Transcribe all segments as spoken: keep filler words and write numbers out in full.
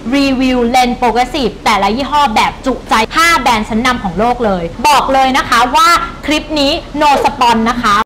รีวิวเลนส์โปรเกรสซีฟแต่ละยี่ห้อแบบจุใจห้าแบรนด์ชั้นนำของโลกเลยบอกเลยนะคะว่าคลิปนี้ no สปอนนะคะ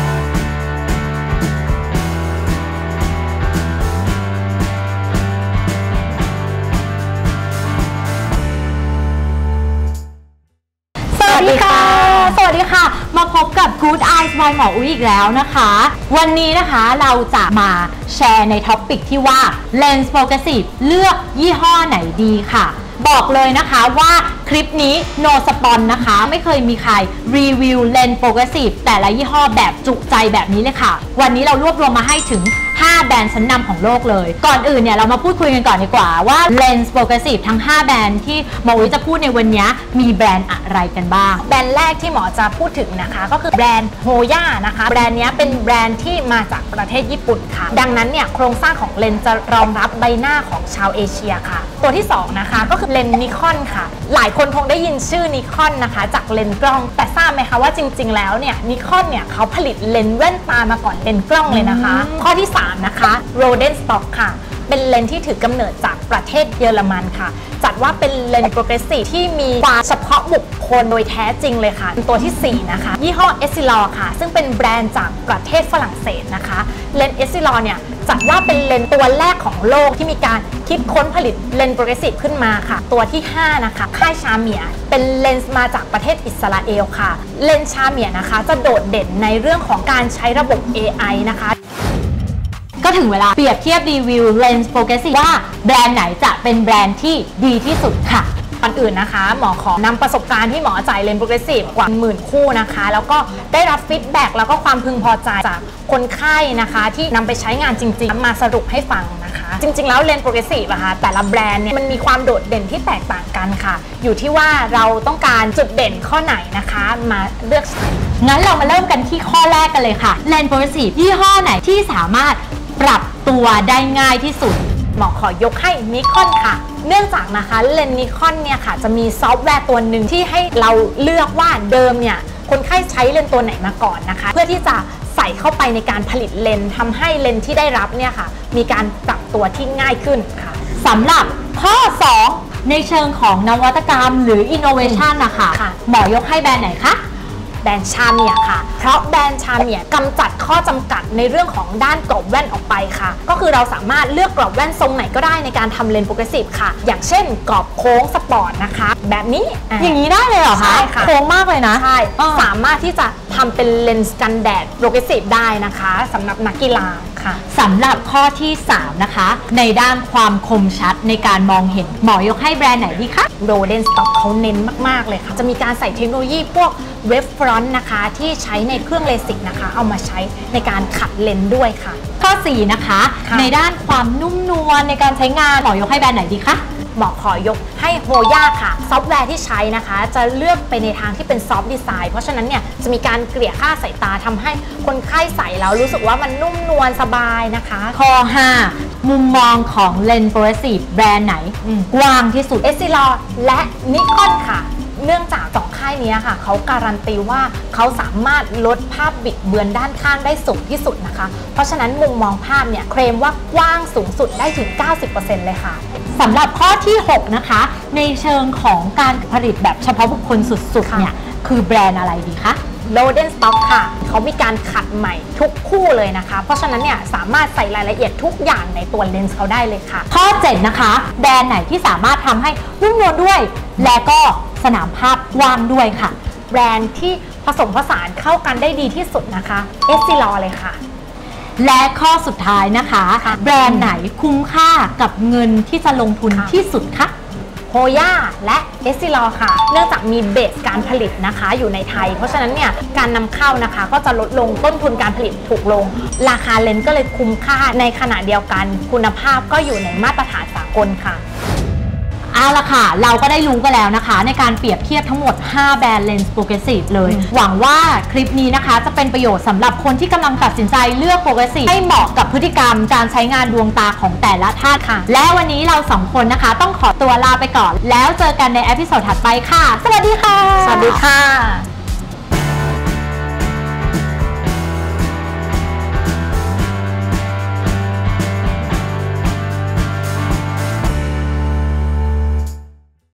สวัสดีค่ะสวัสดีค่ะมาพบกับ Good Eyes by หมออุ๊ยอีกแล้วนะคะวันนี้นะคะเราจะมาแชร์ในท็อปิกที่ว่า Lens Progressive เลือกยี่ห้อไหนดีค่ะบอกเลยนะคะว่าคลิปนี้ no สปอนนะคะไม่เคยมีใครรีวิว Lens Progressive แต่ละยี่ห้อแบบจุใจแบบนี้เลยค่ะวันนี้เรารวบรวมมาให้ถึงห้าแบรนด์ชั้นนำของโลกเลยก่อนอื่นเนี่ยเรามาพูดคุยกันก่อนดีกว่าว่า Lens Progressive ทั้งห้าแบรนด์ที่หมออุ๊ยจะพูดในวันนี้มีแบรนด์อะไรกันบ้างแบรนด์แรกที่หมอจะพูดถึงนะคะก็คือแบรนด์โฮย่านะคะแบรนด์นี้เป็นแบรนด์ที่มาจากประเทศญี่ปุ่นค่ะดังนั้นเนี่ยโครงสร้างของเลนส์จะรองรับใบหน้าของชาวเอเชียค่ะตัวที่สองนะคะก็คือเลนส์นิคอนค่ะหลายคนคงได้ยินชื่อนิคอนนะคะจากเลนส์กล้องแต่ทราบไหมคะว่าจริงๆแล้วเนี่ยนิคอนเนี่ยเขาผลิตเลนส์แว่นตามาก่อนเลนส์กล้องเลยนะคะข้อที่สามนะคะโรเดนสต็อกค่ะเป็นเลนส์ที่ถือกำเนิดจากประเทศเยอรมันค่ะจัดว่าเป็นเลนส์โปรเกรสซีฟที่มีความเฉพาะบุคคลโดยแท้จริงเลยค่ะตัวที่สี่นะคะยี่ห้อเอสซิลอค่ะซึ่งเป็นแบรนด์จากประเทศฝรั่งเศสนะคะเลนส์เอสซิลอเนี่ยจัดว่าเป็นเลนส์ตัวแรกของโลกที่มีการคิดค้นผลิตเลนส์โปรเกรสซีฟขึ้นมาค่ะตัวที่ห้านะคะค่ายชาเมียเป็นเลนส์มาจากประเทศอิสราเอลค่ะเลนส์ชาเมียนะคะจะโดดเด่นในเรื่องของการใช้ระบบ เอ ไอ นะคะก็ถึงเวลาเปรียบเทียบรีวิว Lens Progressive ว่าแบรนด์ไหนจะเป็นแบรนด์ที่ดีที่สุดค่ะก่อนอื่นนะคะหมอขอนำประสบการณ์ที่หมอจ่ายเลนส์โปรเกรสซีฟกว่าหมื่นคู่นะคะแล้วก็ได้รับฟีดแบ็กแล้วก็ความพึงพอใจจากคนไข้นะคะที่นำไปใช้งานจริงๆมาสรุปให้ฟังนะคะจริงๆแล้วเลนส์โปรเกรสซีฟอะค่ะแต่ละแบรนด์เนี่ยมันมีความโดดเด่นที่แตกต่างกันค่ะอยู่ที่ว่าเราต้องการจุดเด่นข้อไหนนะคะมาเลือกใช้งั้นเรามาเริ่มกันที่ข้อแรกกันเลยค่ะเลนส์โปรเกรสซีฟยี่ห้อไหนที่สามารถปรับตัวได้ง่ายที่สุดหมอขอยกให้นิคอนค่ะเนื่องจากนะคะเลนส์นิคอนเนี่ยค่ะจะมีซอฟต์แวร์ตัวหนึ่งที่ให้เราเลือกว่าเดิมเนี่ยคนไข้ใช้เลนส์ตัวไหนมาก่อนนะคะเพื่อที่จะใส่เข้าไปในการผลิตเลนส์ทำให้เลนส์ที่ได้รับเนี่ยค่ะมีการปรับตัวที่ง่ายขึ้นค่ะสำหรับข้อสองในเชิงของนวัตกรรมหรือ innovation นะคะหมอยกให้แบรนด์ไหนคะแบรนด์ชาเมียค่ะเพราะแบรนด์ชาเมียกำจัดข้อจำกัดในเรื่องของด้านกรอบแว่นออกไปค่ะก็คือเราสามารถเลือกกรอบแว่นทรงไหนก็ได้ในการทำเลนส์โปรเกรสซีฟค่ะอย่างเช่นกรอบโค้งสปอร์ตนะคะแบบนี้อย่างนี้ได้เลยเหรอคะใช่ค่ะโค้งมากเลยนะใช่สามารถที่จะทำเป็นเลนส์กันแดดโปรเกรสซีฟได้นะคะสำหรับนักกีฬาค่ะสำหรับข้อที่สามนะคะในด้านความคมชัดในการมองเห็นหมอยกให้แบรนด์ไหนดีคะโรเดนสต็อกเขาเน้นมากๆเลยค่ะจะมีการใส่เทคโนโลยีพวกเวฟฟรอนต์นะคะที่ใช้ในเครื่องเลสิกนะคะเอามาใช้ในการขัดเลนส์ด้วยค่ะข้อสี่นะคะในด้านความนุ่มนวลในการใช้งานหมอยกให้แบรนด์ไหนดีคะหมอขอยกให้โฮย่าค่ะซอฟต์แวร์ที่ใช้นะคะจะเลือกไปในทางที่เป็นซอฟต์ดีไซน์เพราะฉะนั้นเนี่ยจะมีการเกลี่ยค่าสายตาทำให้คนไข้ใส่แล้วรู้สึกว่ามันนุ่มนวลสบายนะคะข้อห้ามุมมองของเลนส์โปรเกรสซีฟแบรนด์ไหนกว้างที่สุดเอสซิลอและนิคอนค่ะเนื่องจากสองค่ายนี้ค่ะเขาการันตีว่าเขาสามารถลดภาพบิดเบือนด้านข้างได้สูงที่สุดนะคะเพราะฉะนั้นมุมมองภาพเนี่ยเคลมว่ากว้างสูงสุดได้ถึง เก้าสิบเปอร์เซ็นต์ เลยค่ะสำหรับข้อที่หกนะคะในเชิงของการผลิตแบบเฉพาะบุคคลสุดๆเนี่ยคือแบรนด์อะไรดีคะโรเดนสต็อกค่ะเขามีการขัดใหม่ทุกคู่เลยนะคะเพราะฉะนั้นเนี่ยสามารถใส่รายละเอียดทุกอย่างในตัวเลนส์เขาได้เลยค่ะข้อเจ็ดนะคะแบรนด์ไหนที่สามารถทำให้นุ่มนวลด้วยและก็สนามภาพกว้างด้วยค่ะแบรนด์ที่ผสมผสานเข้ากันได้ดีที่สุดนะคะเอสซิลอเลยค่ะและข้อสุดท้ายนะคะแบรนด์ไหนคุ้มค่ากับเงินที่จะลงทุนที่สุดคะโฮย่าและเอสซิลอค่ะเนื่องจากมีเบสการผลิตนะคะอยู่ในไทยเพราะฉะนั้นเนี่ยการนำเข้านะคะก็จะลดลงต้นทุนการผลิตถูกลงราคาเลนส์ก็เลยคุ้มค่าในขณะเดียวกันคุณภาพก็อยู่ในมาตรฐานสากลค่ะเอาละค่ะเราก็ได้รู้กันแล้วนะคะในการเปรียบเทียบทั้งหมดห้าแบรนด์ Lens Progressive เลยหวังว่าคลิปนี้นะคะจะเป็นประโยชน์สำหรับคนที่กำลังตัดสินใจเลือก Progressive ให้เหมาะกับพฤติกรรมการใช้งานดวงตาของแต่ละท่านค่ะและวันนี้เราสองคนนะคะต้องขอตัวลาไปก่อนแล้วเจอกันในเอพิโซดถัดไปค่ะสวัสดีค่ะสวัสดีค่ะ